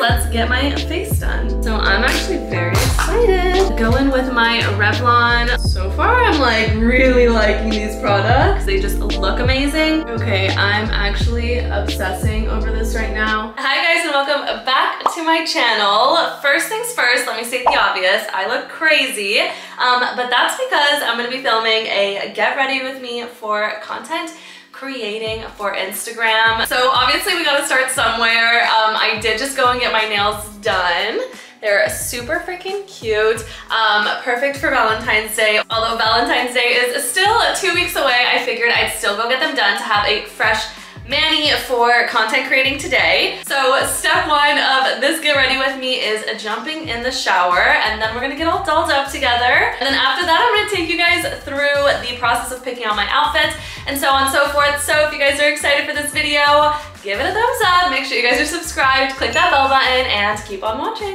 Let's get my face done. So I'm actually very excited. Go in with my Revlon. So far I'm like really liking these products. They just look amazing. Okay, I'm actually obsessing over this right now. Hi guys and welcome back to my channel. First things first, let me state the obvious. I look crazy, but that's because I'm gonna be filming a get ready with me for content creating for Instagram. So obviously we gotta start somewhere. I did just go and get my nails done. They're super freaking cute. Perfect for Valentine's Day. Although Valentine's Day is still 2 weeks away, I figured I'd still go get them done to have a fresh mani for content creating today. So step one of this get ready with me is jumping in the shower, and then we're gonna get all dolled up together. And then after that, I'm gonna take you guys through the process of picking out my outfit and so on and so forth. So if you guys are excited for this video, give it a thumbs up, make sure you guys are subscribed, click that bell button, and keep on watching.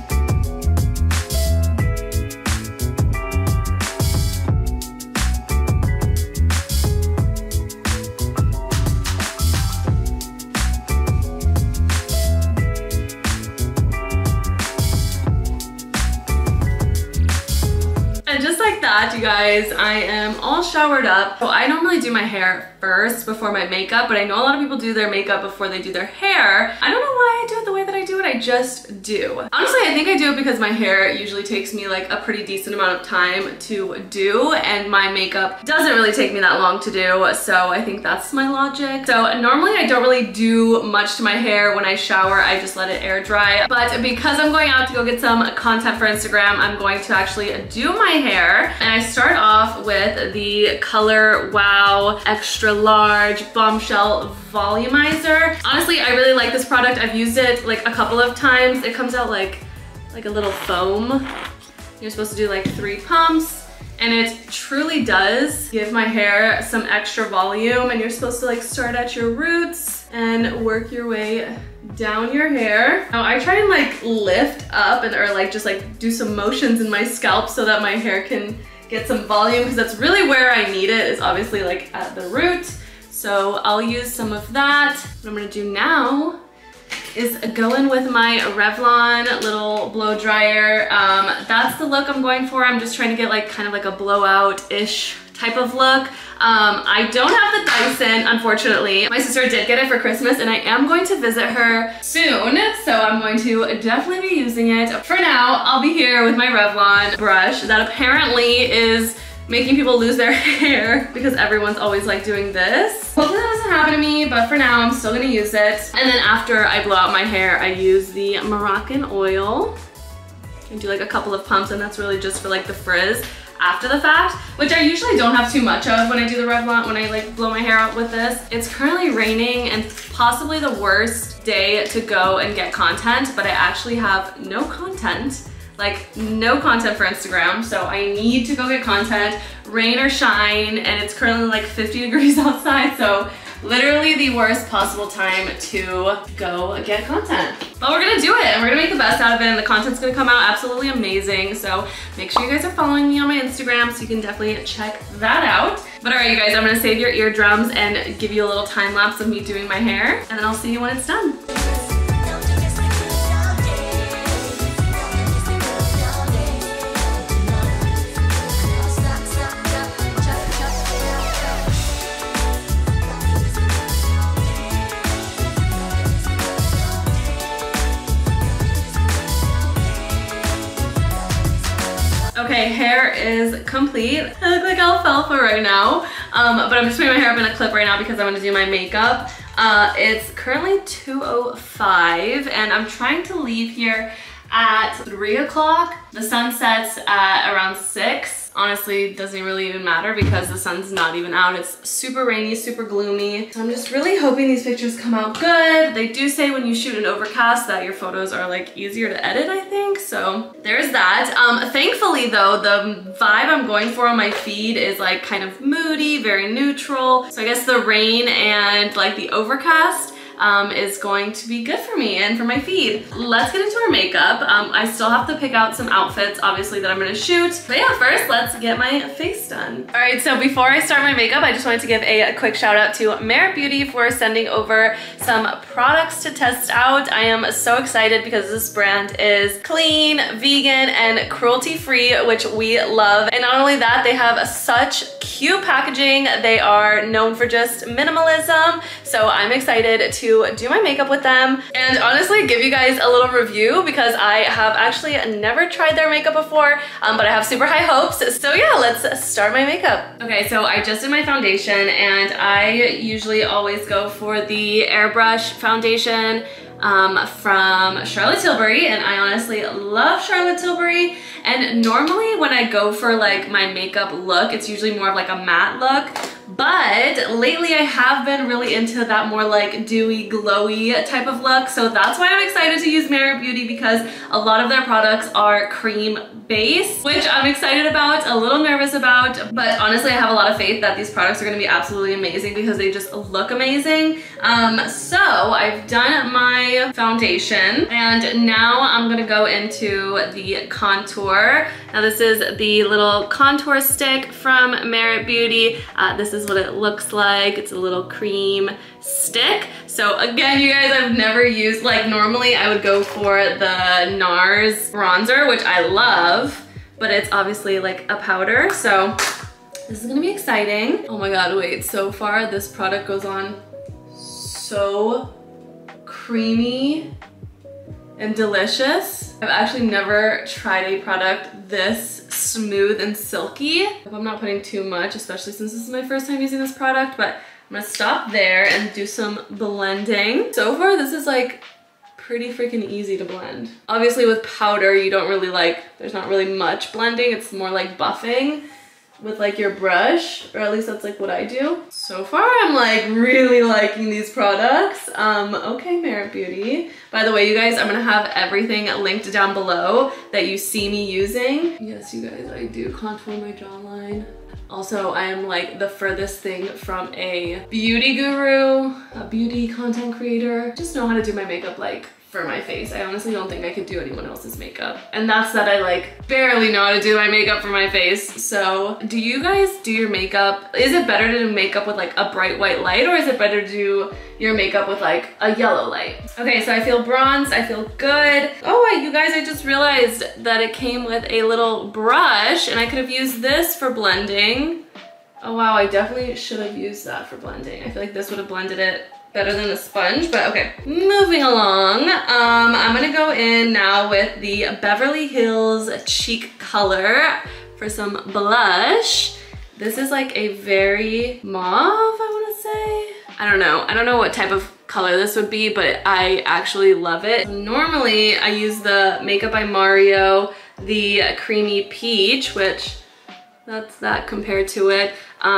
You guys, I am all showered up. So I normally do my hair first before my makeup, but I know a lot of people do their makeup before they do their hair. I don't know why I do it the way that I do it, I just do. Honestly, I think I do it because my hair usually takes me like a pretty decent amount of time to do, and my makeup doesn't really take me that long to do, so I think that's my logic. So normally I don't really do much to my hair when I shower, I just let it air dry. But because I'm going out to go get some content for Instagram, I'm going to actually do my hair, and I start off with the Color Wow Extra Large Bombshell Volumizer. Honestly, I really like this product. I've used it like a couple of times. It comes out like a little foam. You're supposed to do like 3 pumps, and it truly does give my hair some extra volume, and you're supposed to like start at your roots and work your way down your hair. Now I try and like lift up or like just like do some motions in my scalp so that my hair can get some volume, because that's really where I need it, is obviously like at the root. So I'll use some of that. What I'm gonna do now is go in with my Revlon little blow dryer. That's the look I'm going for. I'm just trying to get like kind of like a blowout-ish type of look. I don't have the Dyson, unfortunately. My sister did get it for Christmas, and I am going to visit her soon, so I'm going to definitely be using it. For now, I'll be here with my Revlon brush that apparently is making people lose their hair because everyone's always like doing this. Hopefully that doesn't happen to me, but for now I'm still gonna use it. And then after I blow out my hair, I use the Moroccan oil. I do like a couple of pumps, and that's really just for like the frizz after the fact, which I usually don't have too much of when I do the Revlon, when I like blow my hair out with this. It's currently raining and possibly the worst day to go and get content, but I actually have no content. Like no content for Instagram, so I need to go get content, rain or shine, and it's currently like 50 degrees outside, so literally the worst possible time to go get content. But we're gonna do it, and we're gonna make the best out of it, and the content's gonna come out absolutely amazing, so make sure you guys are following me on my Instagram so you can definitely check that out. But alright you guys, I'm gonna save your eardrums and give you a little time lapse of me doing my hair, and then I'll see you when it's done. Okay, hair is complete. I look like alfalfa right now, but I'm just putting my hair up in a clip right now because I'm gonna do my makeup. It's currently 2:05, and I'm trying to leave here at 3 o'clock. The sun sets at around 6. Honestly, it doesn't really even matter because the sun's not even out. It's super rainy, super gloomy. So I'm just really hoping these pictures come out good. They do say when you shoot an overcast that your photos are like easier to edit, I think. So there's that. Thankfully though, the vibe I'm going for on my feed is like kind of moody, very neutral. So I guess the rain and like the overcast is going to be good for me and for my feed. Let's get into our makeup. I still have to pick out some outfits, obviously, that I'm gonna shoot. But yeah, first, let's get my face done. All right, so before I start my makeup, I just wanted to give a quick shout out to Merit Beauty for sending over some products to test out. I am so excited because this brand is clean, vegan, and cruelty-free, which we love. And not only that, they have such cute packaging. They are known for just minimalism. So I'm excited to do my makeup with them and honestly give you guys a little review because I have actually never tried their makeup before, but I have super high hopes. So yeah, let's start my makeup. Okay, so I just did my foundation and I usually always go for the airbrush foundation from Charlotte Tilbury, and I honestly love Charlotte Tilbury. And normally when I go for like my makeup look, it's usually more of like a matte look. But lately I have been really into that more like dewy, glowy type of look. So that's why I'm excited to use Merit Beauty because a lot of their products are cream based, which I'm excited about, a little nervous about. But honestly, I have a lot of faith that these products are gonna be absolutely amazing because they just look amazing. So I've done my foundation and now I'm gonna go into the contour. Now this is the little contour stick from Merit Beauty. This is what it looks like. It's a little cream stick. So again, you guys, I've never used, like normally I would go for the NARS bronzer, which I love, but it's obviously like a powder. So this is gonna be exciting. Oh my God, wait, so far this product goes on so creamy and delicious. I've actually never tried a product this smooth and silky. I hope I'm not putting too much, especially since this is my first time using this product, but I'm gonna stop there and do some blending. So far, this is like pretty freaking easy to blend. Obviously with powder, you don't really like, there's not really much blending. It's more like buffing with like your brush, or at least that's like what I do. So far, I'm like really liking these products. Okay, Merit Beauty. By the way, you guys, I'm gonna have everything linked down below that you see me using. Yes, you guys, I do contour my jawline. Also, I am like the furthest thing from a beauty guru, a beauty content creator. Just know how to do my makeup like for my face. I honestly don't think I could do anyone else's makeup. And that's that I like barely know how to do my makeup for my face. So do you guys do your makeup? Is it better to do makeup with like a bright white light, or is it better to do your makeup with like a yellow light? Okay, so I feel bronzed, I feel good. Oh wait, you guys, I just realized that it came with a little brush and I could have used this for blending. Oh wow, I definitely should have used that for blending. I feel like this would have blended it better than a sponge, but okay. Moving along, I'm gonna go in now with the Beverly Hills Cheek Color for some blush. This is like a very mauve, I wanna say. I don't know what type of color this would be, but I actually love it. Normally, I use the Makeup by Mario, the Creamy Peach, which that's that compared to it.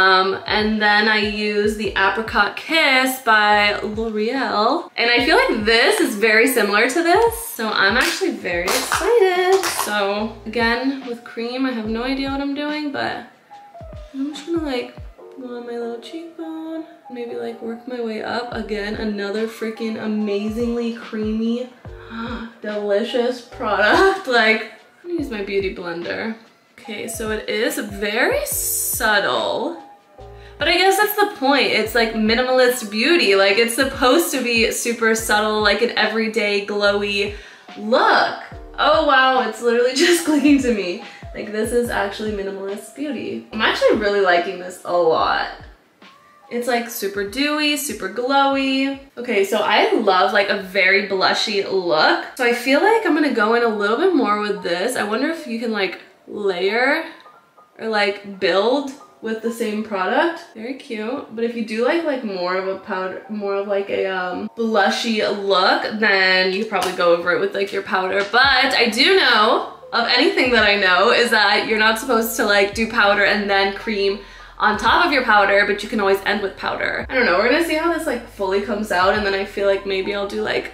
And then I use the Apricot Kiss by L'Oreal. And I feel like this is very similar to this. So I'm actually very excited. So again, with cream, I have no idea what I'm doing, but I'm just gonna like go on my little cheekbone, maybe like work my way up. Again, another freaking amazingly creamy, delicious product. Like, I'm gonna use my beauty blender. Okay, so it is very subtle, but I guess that's the point. It's like minimalist beauty. Like, it's supposed to be super subtle, like an everyday glowy look. Oh wow, it's literally just clicking to me. Like, this is actually minimalist beauty. I'm actually really liking this a lot. It's like super dewy, super glowy. Okay, so I love like a very blushy look. So I feel like I'm gonna go in a little bit more with this. I wonder if you can like layer or like build with the same product. Very cute. But if you do like more of a powder, more of like a blushy look, then you could probably go over it with like your powder. But I do know of anything that I know is that you're not supposed to like do powder and then cream on top of your powder, but you can always end with powder. I don't know, we're gonna see how this like fully comes out, and then I feel like maybe I'll do like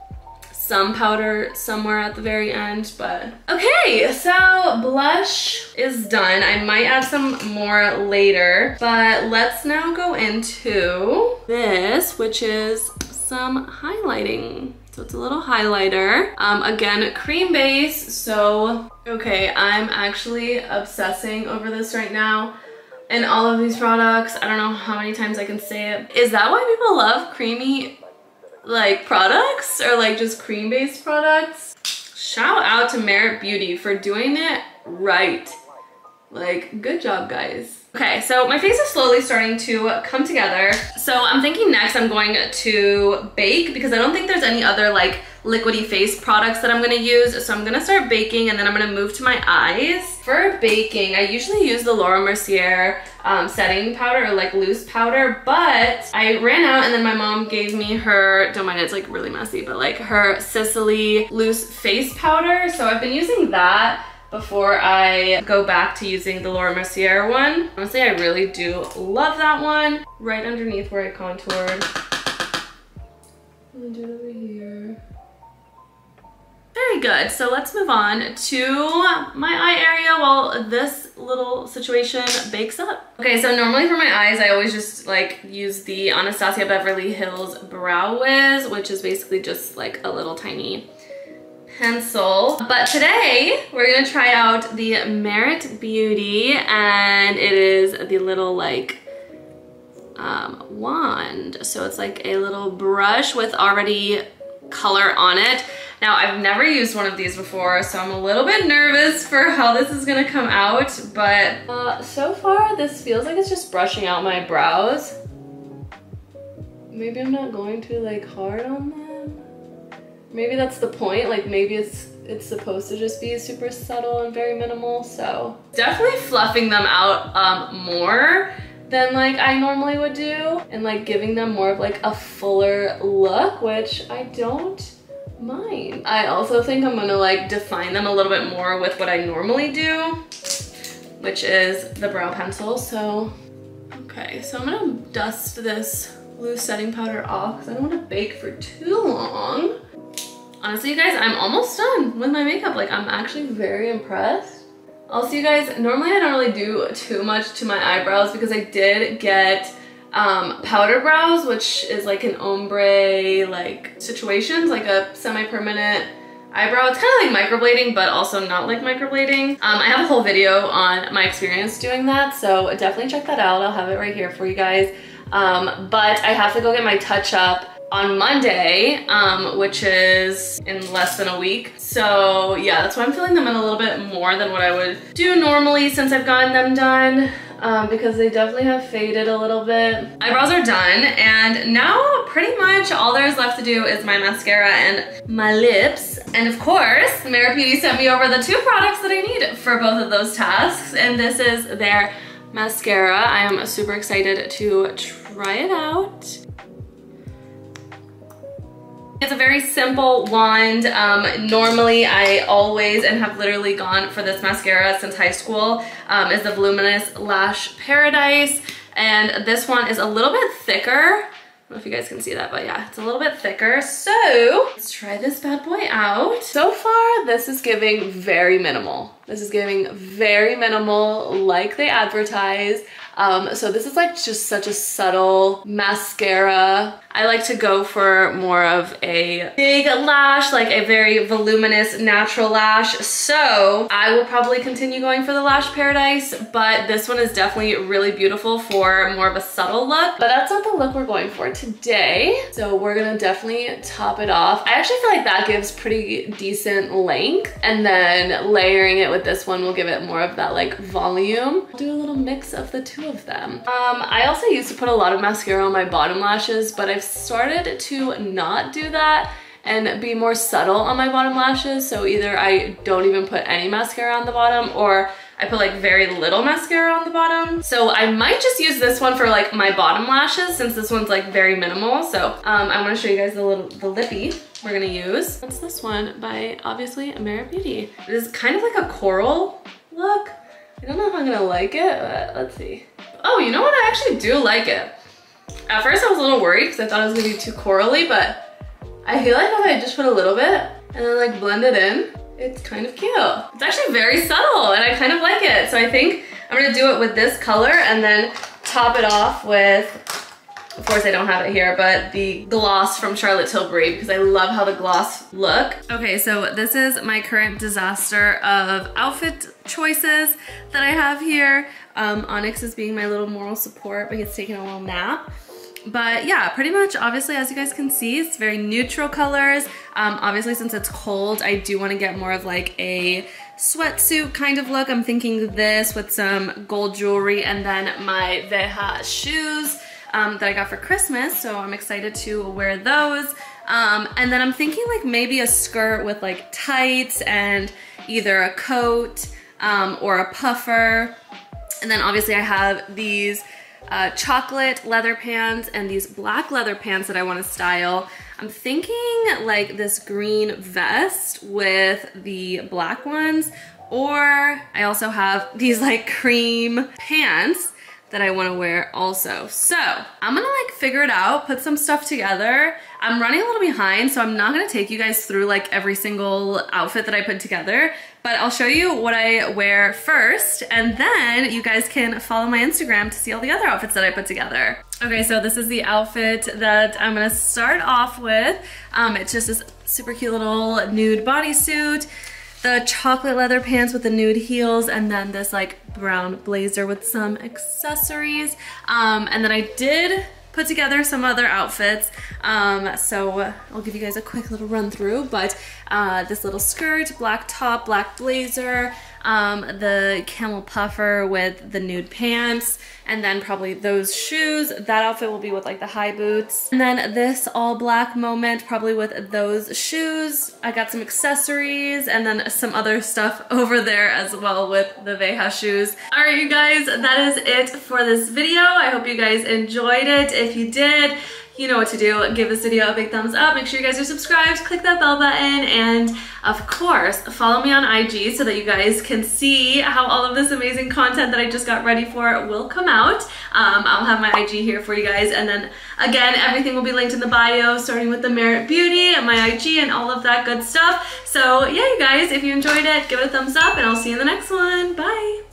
some powder somewhere at the very end, but okay, so blush is done. I might add some more later, but let's now go into this, which is some highlighting. So it's a little highlighter. Again, cream base, so, okay, I'm actually obsessing over this right now. And all of these products, I don't know how many times I can say it. Is that why people love creamy, like, products? Or like just cream-based products? Shout out to Merit Beauty for doing it right. Like, good job, guys. Okay, so my face is slowly starting to come together. So I'm thinking next I'm going to bake because I don't think there's any other like liquidy face products that I'm gonna use. So I'm gonna start baking and then I'm gonna move to my eyes. For baking, I usually use the Laura Mercier setting powder or like loose powder, but I ran out and then my mom gave me her, don't mind it's like really messy, but like her Sicily loose face powder. So I've been using that before I go back to using the Laura Mercier one. Honestly, I really do love that one. Right underneath where I contoured. I'm gonna do it over here. Very good, so let's move on to my eye area while this little situation bakes up. Okay, so normally for my eyes, I always just like use the Anastasia Beverly Hills Brow Wiz, which is basically just like a little tiny pencil. But today we're gonna try out the Merit Beauty, and it is the little like wand. So it's like a little brush with already color on it. Now I've never used one of these before, so I'm a little bit nervous for how this is gonna come out, but so far this feels like it's just brushing out my brows. Maybe I'm not going too like hard on them. Maybe that's the point, like maybe it's supposed to just be super subtle and very minimal, so. Definitely fluffing them out more than like I normally would do, and like giving them more of like a fuller look, which I don't mind. I also think I'm gonna like define them a little bit more with what I normally do, which is the brow pencil, so. Okay, so I'm gonna dust this loose setting powder off because I don't wanna bake for too long. Honestly, you guys, I'm almost done with my makeup. Like, I'm actually very impressed. Also, you guys, normally I don't really do too much to my eyebrows because I did get powder brows, which is like an ombre like situations, like a semi-permanent eyebrow. It's kind of like microblading, but also not like microblading. I have a whole video on my experience doing that, so definitely check that out. I'll have it right here for you guys. But I have to go get my touch-up on Monday, which is in less than a week. So yeah, that's why I'm filling them in a little bit more than what I would do normally since I've gotten them done, because they definitely have faded a little bit. Eyebrows are done, and now pretty much all there's left to do is my mascara and my lips. And of course, Merit Beauty sent me over the 2 products that I need for both of those tasks, and this is their mascara. I am super excited to try it out. It's a very simple wand. Normally I always, and have literally gone for this mascara since high school, is the Voluminous Lash Paradise. And this one is a little bit thicker. I don't know if you guys can see that, but yeah, it's a little bit thicker. So let's try this bad boy out. So far, this is giving very minimal. This is giving very minimal, like they advertise. So this is like just such a subtle mascara. I like to go for more of a big lash, like a very voluminous natural lash. So I will probably continue going for the Lash Paradise, but this one is definitely really beautiful for more of a subtle look. But that's not the look we're going for today. So we're gonna definitely top it off. I actually feel like that gives pretty decent length, and then layering it with this one will give it more of that like volume. I'll do a little mix of the 2 of them. I also used to put a lot of mascara on my bottom lashes, but I've started to not do that and be more subtle on my bottom lashes. So either I don't even put any mascara on the bottom, or I put like very little mascara on the bottom. So I might just use this one for like my bottom lashes, since this one's like very minimal. So I want to show you guys the lippy we're gonna use. That's this one by obviously Merit Beauty. It is kind of like a coral look. I don't know if I'm gonna like it, but let's see. Oh, you know what? I actually do like it. At first I was a little worried because I thought it was gonna be too corally, but I feel like if I just put a little bit and then like blend it in, it's kind of cute. It's actually very subtle and I kind of like it. So I think I'm gonna do it with this color and then top it off with Of course I don't have it here, but the gloss from Charlotte Tilbury, because I love how the gloss look. Okay, so this is my current disaster of outfit choices that I have here. Onyx is being my little moral support, but he's taking a little nap. But yeah, pretty much, obviously, as you guys can see, it's very neutral colors. Obviously, since it's cold, I do want to get more of like a sweatsuit kind of look. I'm thinking this with some gold jewelry and then my Veja shoes that I got for Christmas, so I'm excited to wear those. And then I'm thinking like maybe a skirt with like tights and either a coat or a puffer. And then obviously I have these chocolate leather pants and these black leather pants that I want to style. I'm thinking like this green vest with the black ones, or I also have these like cream pants that I want to wear also. So I'm gonna like figure it out, put some stuff together. I'm running a little behind, so I'm not gonna take you guys through like every single outfit that I put together, but I'll show you what I wear first, and then you guys can follow my Instagram to see all the other outfits that I put together. Okay, so this is the outfit that I'm gonna start off with. It's just this super cute little nude bodysuit, the chocolate leather pants with the nude heels, and then this like brown blazer with some accessories. And then I did put together some other outfits, so I'll give you guys a quick little run through. But this little skirt, black top, black blazer, the camel puffer with the nude pants, and then probably those shoes. That outfit will be with like the high boots. And then this all black moment, probably with those shoes. I got some accessories and then some other stuff over there as well with the Veja shoes. All right, you guys, that is it for this video. I hope you guys enjoyed it. If you did, you know what to do. Give this video a big thumbs up. Make sure you guys are subscribed, click that bell button, and of course, follow me on IG so that you guys can see how all of this amazing content that I just got ready for will come out. I'll have my IG here for you guys, and then again, everything will be linked in the bio, starting with the Merit Beauty and my IG and all of that good stuff. So yeah, you guys, if you enjoyed it, give it a thumbs up, and I'll see you in the next one. Bye!